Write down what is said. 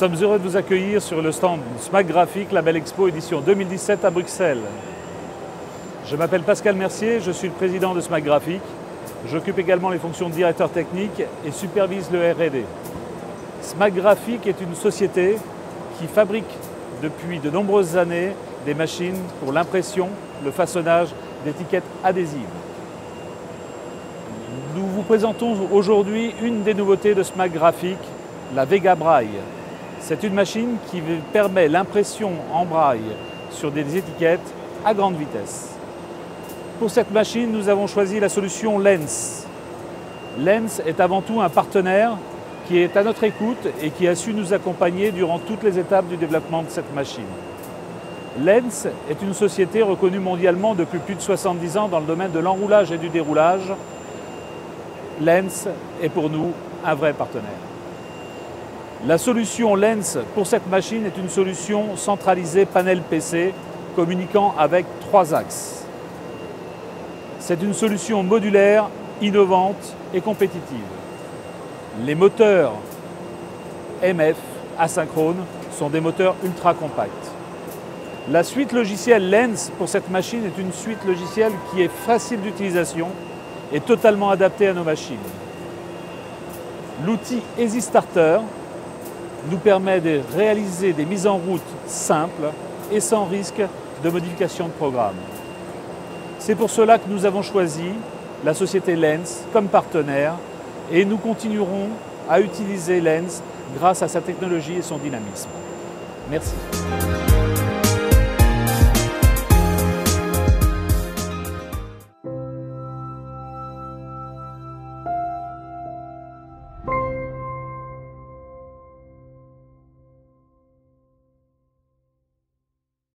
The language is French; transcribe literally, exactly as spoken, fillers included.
sommes heureux de vous accueillir sur le stand SMAC Graphique, la Belle Expo édition deux mille dix-sept à Bruxelles. Je m'appelle Pascal Mercier, je suis le président de SMAC Graphique. J'occupe également les fonctions de directeur technique et supervise le R et D. SMAC Graphique est une société qui fabrique depuis de nombreuses années des machines pour l'impression, le façonnage d'étiquettes adhésives. Nous vous présentons aujourd'hui une des nouveautés de SMAC Graphique, la Vega Braille. C'est une machine qui permet l'impression en braille sur des étiquettes à grande vitesse. Pour cette machine, nous avons choisi la solution Lens. Lens est avant tout un partenaire qui est à notre écoute et qui a su nous accompagner durant toutes les étapes du développement de cette machine. Lens est une société reconnue mondialement depuis plus de soixante-dix ans dans le domaine de l'enroulage et du déroulage. Lens est pour nous un vrai partenaire. La solution Lens pour cette machine est une solution centralisée panel P C communiquant avec trois axes. C'est une solution modulaire, innovante et compétitive. Les moteurs M F asynchrones sont des moteurs ultra compacts. La suite logicielle Lens pour cette machine est une suite logicielle qui est facile d'utilisation et totalement adaptée à nos machines. L'outil Easy Starter nous permet de réaliser des mises en route simples et sans risque de modification de programme. C'est pour cela que nous avons choisi la société Lens comme partenaire et nous continuerons à utiliser Lens grâce à sa technologie et son dynamisme. Merci.